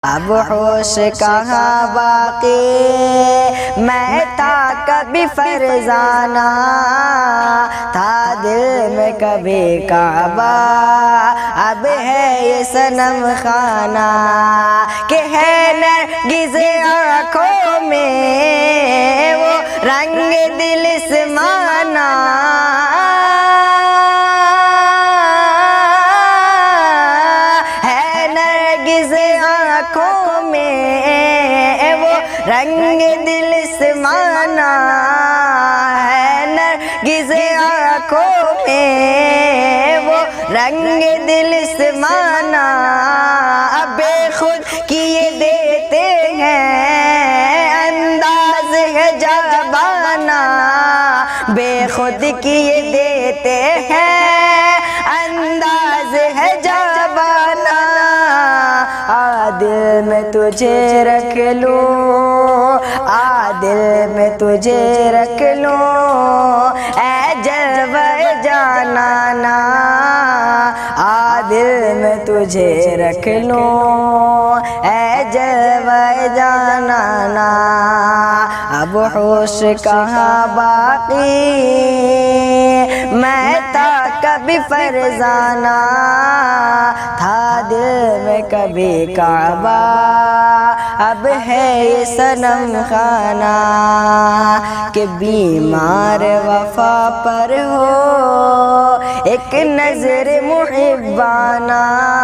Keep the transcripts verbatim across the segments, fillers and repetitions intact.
اب ہوش کہاں باقی میں تھا کبھی فرزانہ، تھا دل میں کبھی کعبہ، اب ہے یہ صنم خانہ، کہ ہے نرگس آنکھوں میں وہ رنگ دل سمانا، ہے نرگس آنکھوں میں وہ رنگ دل سمانا، ہے نرگس آنکھوں میں وہ رنگ دل سمانا، بے خود کیے دیتے ہیں انداز ہے جابانہ، بے خود کیے دیتے ہیں انداز ہے جابانہ، آ دل میں تجھے رکھ لوں، آ دل میں تجھے رکھ لوں، اے جلوہ جانانا، آ دل میں تجھے رکھ لوں، اے جلوہ جانانا، اب ہوش کہاں باقی میں تھا کبھی فرزانہ، تھا دل میں کبھی کعبہ، اب ہے یہ صنم خانہ، کہ بیمار وفا پر ہو ایک نظر محبانہ،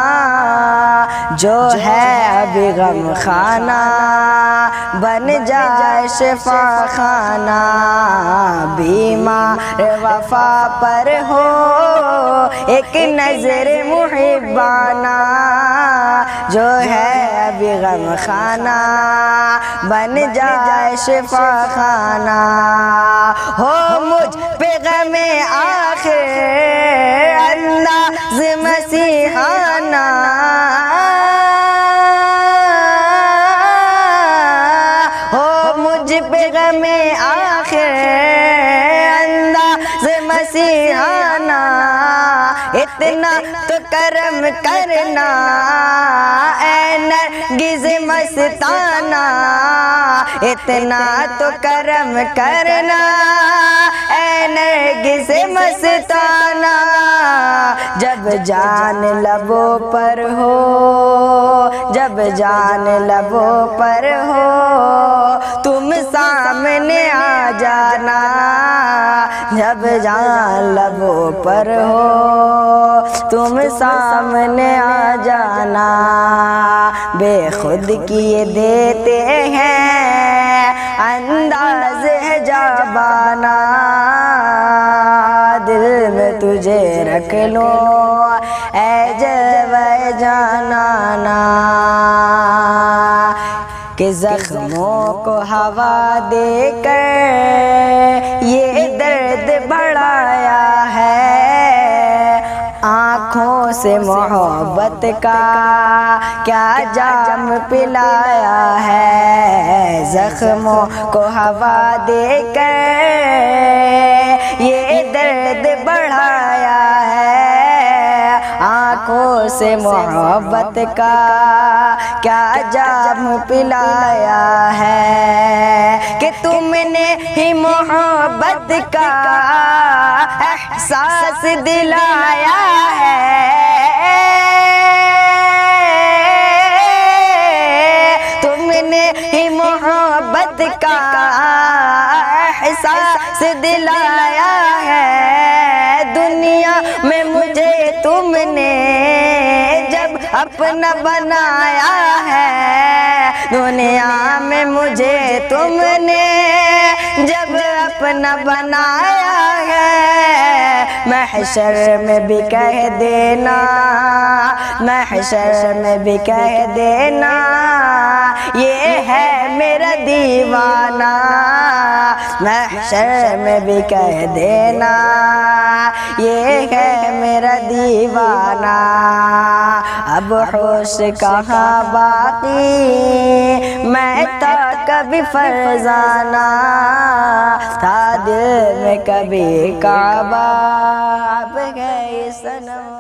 جو ہے اب غم خانہ بن جائے شفا خانہ، بیمار وفا پر ہو ایک نظر محبانہ، جو ہے اب غم خانہ بن جائے شفا خانہ، ہو مجھ پہ غم آخر انداز مسیحانہ، ہو مجھ پہ غم آخر انداز مسیحانہ، اتنا تو کرم کرنا اے نرگس مستانہ، اتنا تو کرم کرنا اے نرگس مستانہ، جب جان لبوں پر ہو، جب جان لبوں پر ہو تم سامنے آ جانا، جب جان لبوں پر ہو تم سامنے آ جانا، بے خود کیے دیتے ہیں انداز ہے جابانہ، دل میں تجھے رکھ لوں اے جلوہ جانانا، کہ زخموں کو ہوا دے کر یہ درد بڑھایا ہے، آنکھوں سے محبت کا کیا جام پلایا ہے، زخموں کو ہوا دے کر یہ درد بڑھایا ہے، آنکھوں سے محبت کا کیا جام پلایا ہے، کہ تم نے ہی محبت کا احساس دلایا ہے، تم نے ہی محبت کا احساس دلایا ہے، دنیا میں مجھے تم نے جب اپنا بنایا ہے، دنیا میں مجھے تم نے جب اپنا بنایا ہے، محشر میں بھی کہہ دینا، محشر میں بھی کہہ دینا یہ ہے میرا دیوانہ، محشر میں بھی کہہ دینا یہ ہے میرا دیوانہ، اب ہوش کہاں باقی میں تھا کبھی فرزانہ، تھا دل میں کبھی کعبہ، اب ہے یہ صنم